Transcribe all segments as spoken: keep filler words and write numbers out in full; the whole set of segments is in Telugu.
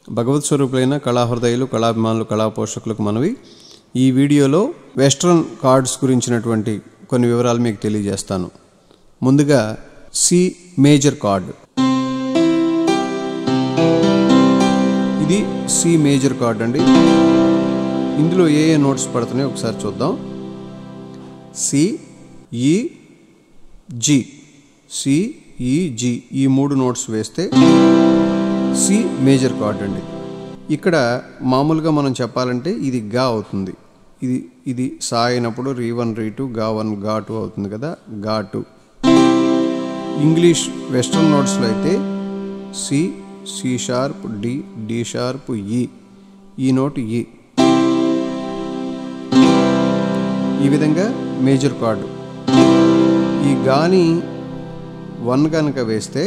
భగవత్ స్వరూపులైన కళాహృదయులు, కళాభిమానులు, కళా పోషకులకు మనవి. ఈ వీడియోలో వెస్ట్రన్ కార్డ్స్ గురించినటువంటి కొన్ని వివరాలు మీకు తెలియజేస్తాను. ముందుగా సి మేజర్ కార్డ్. ఇది సి మేజర్ కార్డ్ అండి. ఇందులో ఏ ఏ నోట్స్ పడుతున్నాయో ఒకసారి చూద్దాం. C, E, G. C, E, G ఈ మూడు నోట్స్ వేస్తే సి మేజర్ కార్డ్ అండి. ఇక్కడ మామూలుగా మనం చెప్పాలంటే ఇది గా అవుతుంది. ఇది ఇది సా అయినప్పుడు రీ వన్ రీ టూ గా వన్ గా టూ అవుతుంది కదా, గా టూ. ఇంగ్లీష్ వెస్ట్రన్ నోట్స్లో అయితే C, C sharp, D, D sharp, E. ఈ నోట్ ఈ. ఈ విధంగా మేజర్ కార్డు. ఈ గాని వన్ కనుక వేస్తే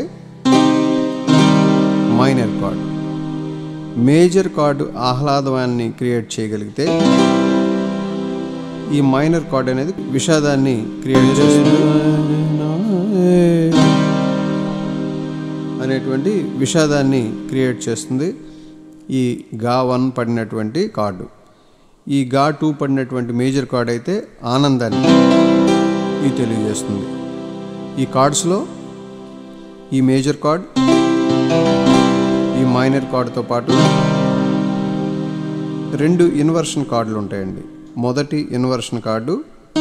మైనర్ కార్డ్. మేజర్ కార్డు ఆహ్లాదాన్ని క్రియేట్ చేయగలిగితే ఈ మైనర్ కార్డ్ అనేది విషాదాన్ని క్రియేట్ చేస్తుంది అనేటువంటి విషాదాన్ని క్రియేట్ చేస్తుంది ఈ గా వన్ పడినటువంటి కార్డు. ఈ గా టూ పడినటువంటి మేజర్ కార్డ్ అయితే ఆనందాన్ని ఇది తెలియజేస్తుంది. ఈ కార్డ్స్లో ఈ మేజర్ కార్డ్, ఈ మైనర్ కార్డుతో పాటు రెండు ఇన్వర్షన్ కార్డులు ఉంటాయండి. మొదటి ఇన్వర్షన్ కార్డు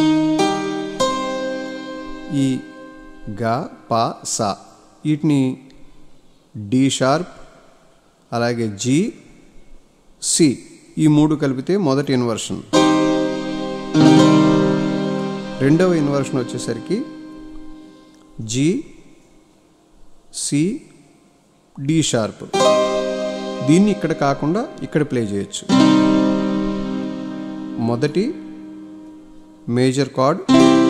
ఈ గా, పా, సా. వీటిని డి షార్ప్, అలాగే జి, సి ఈ మూడు కలిపితే మొదటి ఇన్వర్షన్. రెండవ ఇన్వర్షన్ వచ్చేసరికి జి, సి, డి షార్ప్. దీన్ని ఇక్కడ కాకుండా ఇక్కడ ప్లే చేయొచ్చు. మొదటి మేజర్ కార్డ్,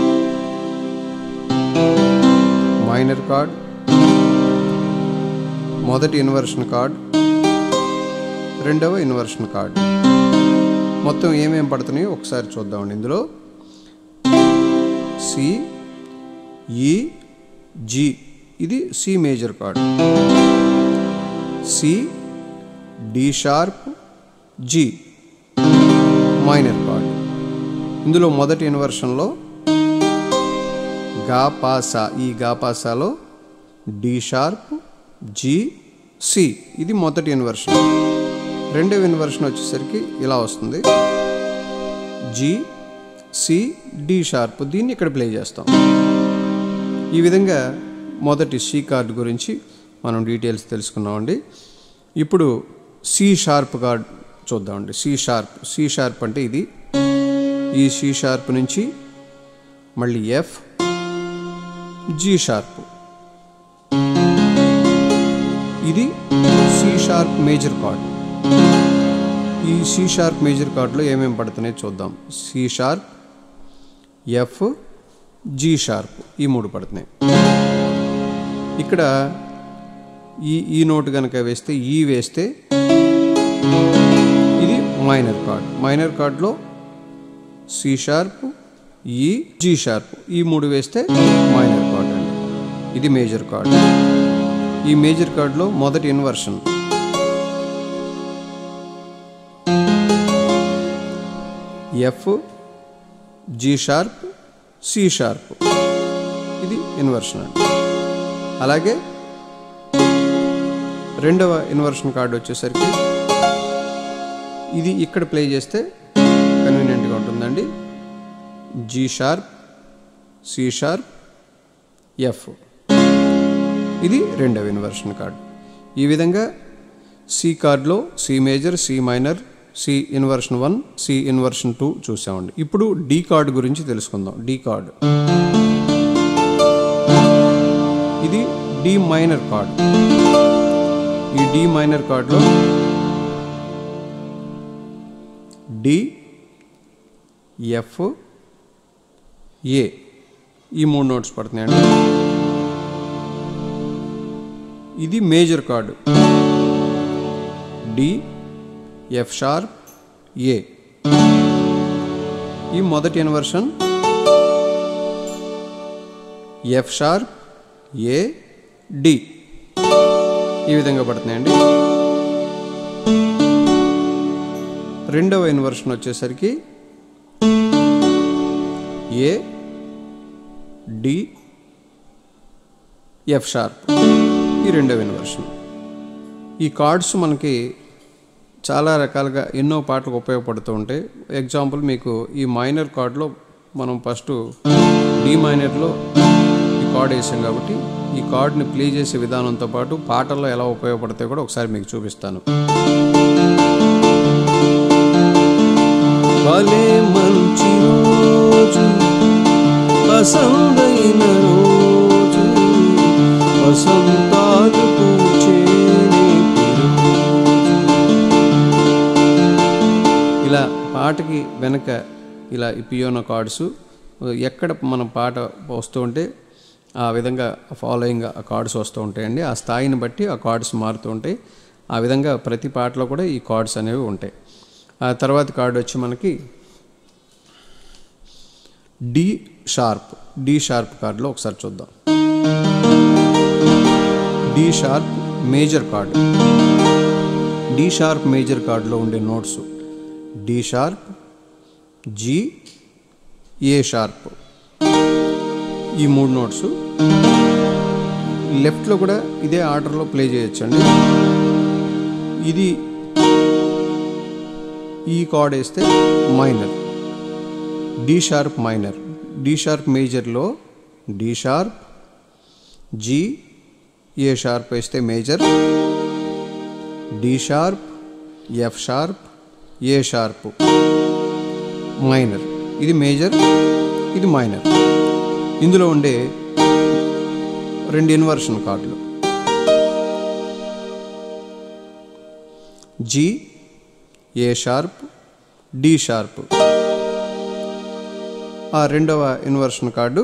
మైనర్ కార్డ్, మొదటి ఇన్వర్షన్ కార్డ్, రెండవ ఇన్వర్షన్ కార్డ్. మొత్తం ఏమేం పడుతున్నాయో ఒకసారి చూద్దామండి. ఇందులో సి, ఈ, జి ఇది C major chord. C, D sharp, G minor chord. ఇందులో మొదటి ఇన్వర్షన్లో గా, పా, సా. ఈ గా, పా, సాలో డి షార్ప్, జి, సి ఇది మొదటి ఇన్వర్షన్. రెండవ ఇన్వర్షన్ వచ్చేసరికి ఇలా వస్తుంది. G, C, D sharp. దీన్ని ఇక్కడ ప్లే చేస్తాం. ఈ విధంగా మొదటి సి కార్డు గురించి మనం డీటెయిల్స్ తెలుసుకున్నామండి. ఇప్పుడు సి షార్ప్ కార్డ్ చూద్దామండి. C sharp. సి షార్ప్ అంటే ఇది. ఈ సి షార్ప్ నుంచి మళ్ళీ ఎఫ్, జి షార్ప్. ఇది సి షార్ప్ మేజర్ కార్డ్. ఈ సి షార్ప్ మేజర్ కార్డులో ఏమేమి పడుతున్నాయో చూద్దాం. C sharp, F, G sharp ఈ మూడు పడుతున్నాయి. ఇక్కడ ఈ ఈ నోట్ కనుక వేస్తే, ఈ వేస్తే ఇది మైనర్ కార్డ్. మైనర్ కార్డ్లో C sharp, E, G sharp ఈ మూడు వేస్తే మైనర్ కార్డ్ అండి. ఇది మేజర్ కార్డ్. ఈ మేజర్ కార్డ్లో మొదటి inversion F, G sharp, C sharp ఇది ఇన్వర్షన్ అండి. అలాగే రెండవ ఇన్వర్షన్ కార్డు వచ్చేసరికి ఇది ఇక్కడ ప్లే చేస్తే కన్వీనియంట్గా ఉంటుందండి. G sharp, C sharp, F ఇది రెండవ ఇన్వర్షన్ కార్డు. ఈ విధంగా సి కార్డులో C major, C minor, C inversion one, C inversion two చూసామండి. ఇప్పుడు డి కార్డు గురించి తెలుసుకుందాం. డి కార్డు ఇది డి మైనర్ కార్డ్. ఈ డి మైనర్ కార్డ్లో డి, ఎఫ్, ఏ ఈ మూడు నోట్స్ పడుతున్నాయండి. ఇది major chord. D, F sharp, A ఈ మొదటి inversion F sharp, A, D ఈ విధంగా పడుతున్నాయండి. రెండవ ఇన్వర్షన్ వచ్చేసరికి ఏ డి ఎఫ్ షార్ప్, ఈ రెండవ ఇన్వర్షన్. ఈ కార్డ్స్ మనకి చాలా రకాలుగా ఎన్నో పాటలకు ఉపయోగపడుతూ ఉంటాయి. ఎగ్జాంపుల్ మీకు ఈ మైనర్ కార్డ్లో మనం ఫస్ట్ డి మైనర్లో ఈ కార్డ్ వేసాం కాబట్టి ఈ కార్డ్ని ప్లే చేసే విధానంతో పాటు పాటల్లో ఎలా ఉపయోగపడతాయో కూడా ఒకసారి మీకు చూపిస్తాను. భలే మంచి రోజు వసంతైన రోజు వసంతాలు పూచేనే ఇలా పాటకి వెనక ఇలా ఈ పియోనో కార్డ్స్ ఎక్కడ మనం పాట వస్తూ ఉంటే ఆ విధంగా ఫాలోయింగ్ ఆ కార్డ్స్ వస్తూ ఉంటాయండి. ఆ స్థాయిని బట్టి ఆ కార్డ్స్ మారుతూ ఉంటాయి. ఆ విధంగా ప్రతి పాటలో కూడా ఈ కార్డ్స్ అనేవి ఉంటాయి. ఆ తర్వాత కార్డ్ వచ్చి మనకి డి షార్ప్, డి షార్ప్ కార్డులో ఒకసారి చూద్దాం. D sharp major chord. D sharp major కార్డులో ఉండే notes D sharp, G, A sharp, ఈ మూడు నోట్స్. లెఫ్ట్లో కూడా ఇదే ఆర్డర్లో ప్లే చేయొచ్చండి. ఇది ఈ కార్డ్ వేస్తే minor, D sharp minor. D sharp మేజర్లో D sharp, G, A sharp వేస్తే major, D sharp, F sharp, A sharp minor. ఇది మేజర్, ఇది మైనర్. ఇందులో ఉండే రెండు ఇన్వర్షన్ కార్డులు G, A sharp, D sharp. ఆ రెండవ ఇన్వర్షన్ కార్డు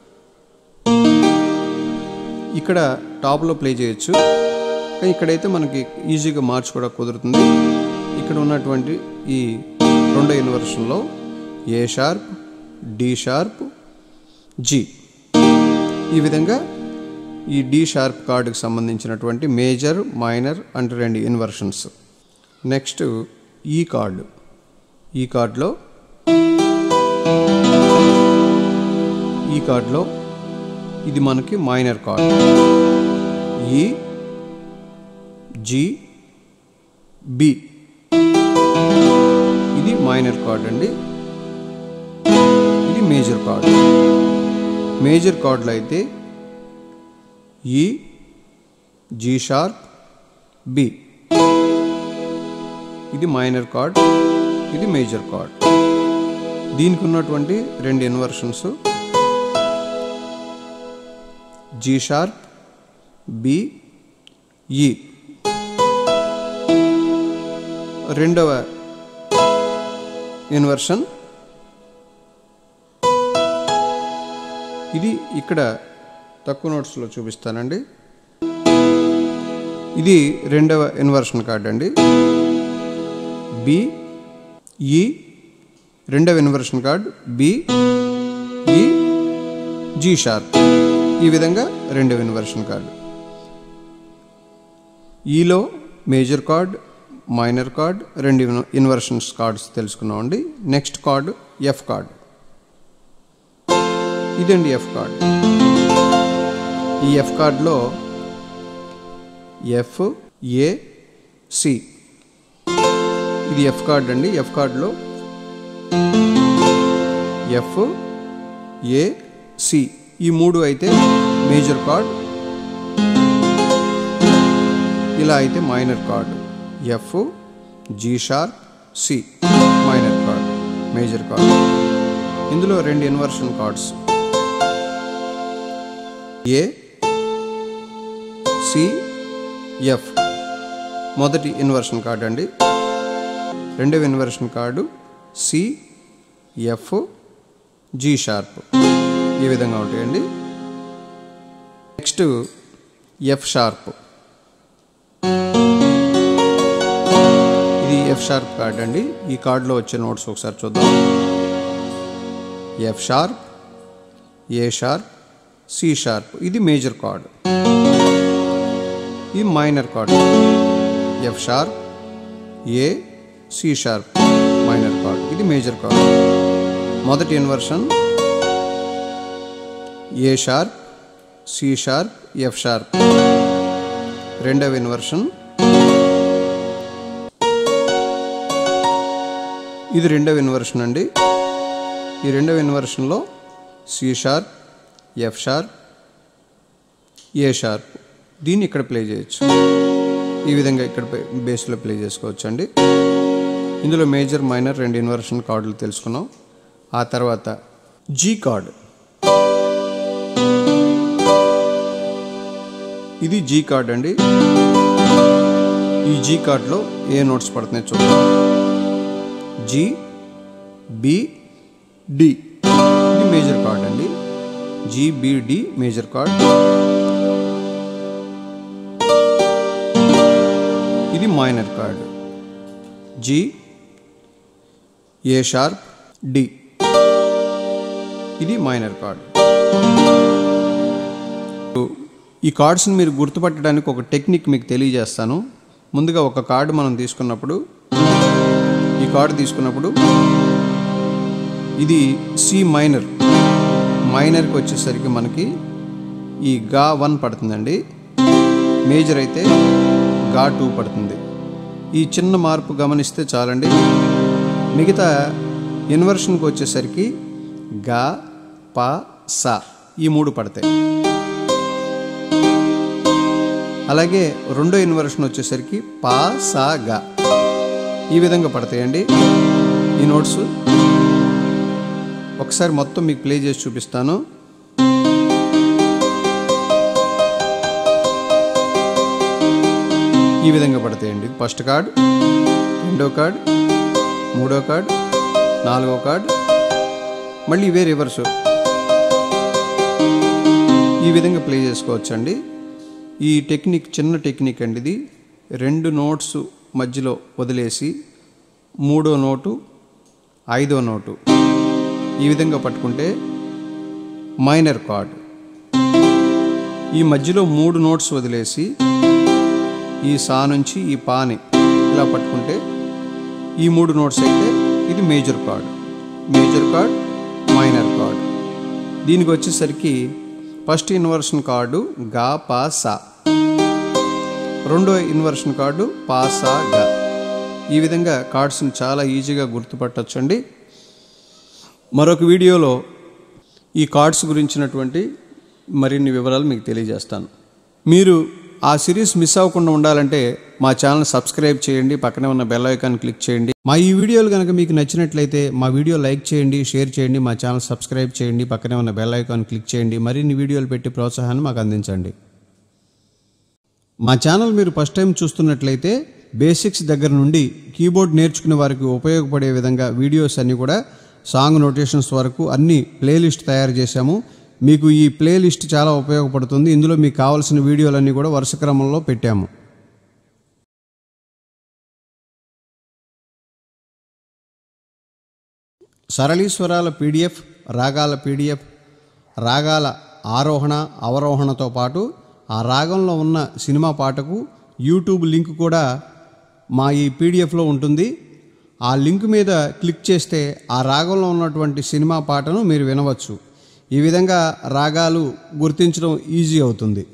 ఇక్కడ టాప్లో ప్లే చేయొచ్చు, కానీ ఇక్కడైతే మనకి ఈజీగా మార్చుకోవడం కుదురుతుంది. ఇక్కడ ఉన్నటువంటి ఈ రెండో ఇన్వర్షన్లో A sharp, D sharp, G, ఈ విధంగా ఈ డి షార్ప్ కార్డుకి సంబంధించినటువంటి మేజర్, మైనర్ అంటే రెండు ఇన్వర్షన్స్. నెక్స్ట్ ఈ కార్డు. ఈ కార్డులో ఈ కార్డులో ఇది మనకి minor chord. E, G, B, ఇది మైనర్ కార్డ్ అండి. ఇది మేజర్ కార్డ్. మేజర్ కార్డులో అయితే ఈ, జి షార్ప్, బి, ఇది మైనర్ కార్డ్, ఇది మేజర్ కార్డ్. దీనికి ఉన్నటువంటి రెండు inversions G sharp, B, E. రెండవ ఇన్వర్షన్ ఇది ఇక్కడ తక్కువ నోట్స్లో చూపిస్తానండి. ఇది రెండవ ఇన్వర్షన్ కార్డ్ అండి. బి, ఈ, రెండవ inversion chord B, E, G sharp, ఈ విధంగా రెండవ ఇన్వర్షన్ కార్డు. ఈలో మేజర్ కార్డ్, మైనర్ కార్డ్, రెండు ఇన్వర్షన్స్ కార్డ్స్ తెలుసుకున్నామండి. Next chord F chord. ఇదండి ఎఫ్ కార్డ్. ఈ ఎఫ్ కార్డ్లో ఎఫ్, ఏ, సి, ఇది ఎఫ్ కార్డ్ అండి. ఎఫ్ కార్డ్లో ఎఫ్, ఏ, సి ఈ మూడు అయితే మేజర్ కార్డ్, ఇలా అయితే minor chord. F, G sharp, C minor chord, major chord. ఇందులో రెండు inversion chords A, C, F. మొదటి ఇన్వర్షన్ కార్డ్ అండి. రెండవ inversion chord C, F, G sharp, ఈ విధంగా ఉంటాయండి. Next F sharp. ఇది ఎఫ్ షార్ప్ కార్డ్ అండి. ఈ కార్డులో వచ్చే నోట్స్ ఒకసారి చూద్దాం. F sharp, A sharp, C sharp, ఇది మేజర్ కార్డ్. ఇది minor chord. F sharp, A, C sharp minor chord, ఇది మేజర్ కార్డ్. మొదటి inversion A sharp, C sharp, F sharp. రెండవ ఇన్వర్షన్ ఇది రెండవ ఇన్వర్షన్ అండి. ఈ రెండవ ఇన్వర్షన్లో C sharp, F sharp, A sharp. దీన్ని ఇక్కడ ప్లే చేయొచ్చు. ఈ విధంగా ఇక్కడ బేస్లో ప్లే చేసుకోవచ్చు అండి. ఇందులో మేజర్ మైనర్ రెండు ఇన్వర్షన్ కార్డులు తెలుసుకున్నాం. ఆ తర్వాత జీ కార్డ్, ఇది జీ కార్డ్ అండి. ఈ జీ కార్డ్లో ఏ నోట్స్ పడుతున్నాయి చూద్దాం. జీ, బి, డి, ఇది మేజర్ కార్డ్ అండి. G, B, D major chord. ఇది minor chord. G, A sharp, D, ఇది మైనర్ కార్డ్. ఈ కార్డ్స్ని మీరు గుర్తుపట్టడానికి ఒక టెక్నిక్ మీకు తెలియజేస్తాను. ముందుగా ఒక కార్డు మనం తీసుకున్నప్పుడు, ఈ కార్డు తీసుకున్నప్పుడు ఇది సి మైనర్, మైనర్కి వచ్చేసరికి మనకి ఈ గా వన్ పడుతుందండి. మేజర్ అయితే గా టూ పడుతుంది. ఈ చిన్న మార్పు గమనిస్తే చాలండి. మిగతా ఇన్వర్షన్కి వచ్చేసరికి గా, పా, సా ఈ మూడు పడతాయి. అలాగే రెండో ఇన్వర్షన్ వచ్చేసరికి పా, సా, గా ఈ విధంగా పడతాయండి ఈ నోట్స్. ఒకసారి మొత్తం మీకు ప్లే చేసి చూపిస్తాను. ఈ విధంగా పడతాయండి. ఫస్ట్ కార్డ్, రెండో కార్డ్, మూడో కార్డ్, నాలుగో కార్డ్, మళ్ళీ ఇవే రివర్సు. ఈ విధంగా ప్లే చేసుకోవచ్చండి. ఈ టెక్నిక్ చిన్న టెక్నిక్ అండి. ఇది రెండు నోట్స్ మధ్యలో వదిలేసి మూడో నోటు, ఐదో నోటు ఈ విధంగా పట్టుకుంటే మైనర్ కార్డ్. ఈ మధ్యలో మూడు నోట్స్ వదిలేసి ఈ సా నుంచి ఈ పాని ఇలా పట్టుకుంటే ఈ మూడు నోట్స్ అయితే ఇది major chord. Major chord, minor chord. దీనికి వచ్చేసరికి ఫస్ట్ ఇన్వర్షన్ కార్డు గా, పా, సా. రెండో ఇన్వర్షన్ కార్డు పా, సా, గా. ఈ విధంగా కార్డ్స్ని చాలా ఈజీగా గుర్తుపట్టొచ్చండి. మరొక వీడియోలో ఈ కార్డ్స్ గురించినటువంటి మరిన్ని వివరాలు మీకు తెలియజేస్తాను. మీరు ఆ సిరీస్ మిస్ అవ్వకుండా ఉండాలంటే మా ఛానల్ సబ్స్క్రైబ్ చేయండి, పక్కనే ఉన్న బెల్ ఐకాన్ క్లిక్ చేయండి. మా ఈ వీడియోలు కనుక మీకు నచ్చినట్లయితే మా వీడియో లైక్ చేయండి, షేర్ చేయండి, మా ఛానల్ సబ్స్క్రైబ్ చేయండి, పక్కనే ఉన్న బెల్ ఐకాన్ క్లిక్ చేయండి. మరిన్ని వీడియోలు పెట్టి ప్రోత్సాహాన్ని మాకు అందించండి. మా ఛానల్ మీరు ఫస్ట్ టైం చూస్తున్నట్లయితే బేసిక్స్ దగ్గర నుండి కీబోర్డ్ నేర్చుకునే వారికి ఉపయోగపడే విధంగా వీడియోస్ అన్నీ కూడా సాంగ్ నోటేషన్స్ వరకు అన్ని ప్లేలిస్ట్ తయారు చేశాము. మీకు ఈ ప్లేలిస్ట్ చాలా ఉపయోగపడుతుంది. ఇందులో మీకు కావాల్సిన వీడియోలన్నీ కూడా వరుస క్రమంలో పెట్టాము. సరళీస్వరాల పీడిఎఫ్, రాగాల పీడిఎఫ్, రాగాల ఆరోహణ అవరోహణతో పాటు ఆ రాగంలో ఉన్న సినిమా పాటకు యూట్యూబ్ లింక్ కూడా మా ఈ పీడిఎఫ్లో ఉంటుంది. ఆ లింక్ మీద క్లిక్ చేస్తే ఆ రాగంలో ఉన్నటువంటి సినిమా పాటను మీరు వినవచ్చు. ఈ విధంగా రాగాలు గుర్తించడం ఈజీ అవుతుంది.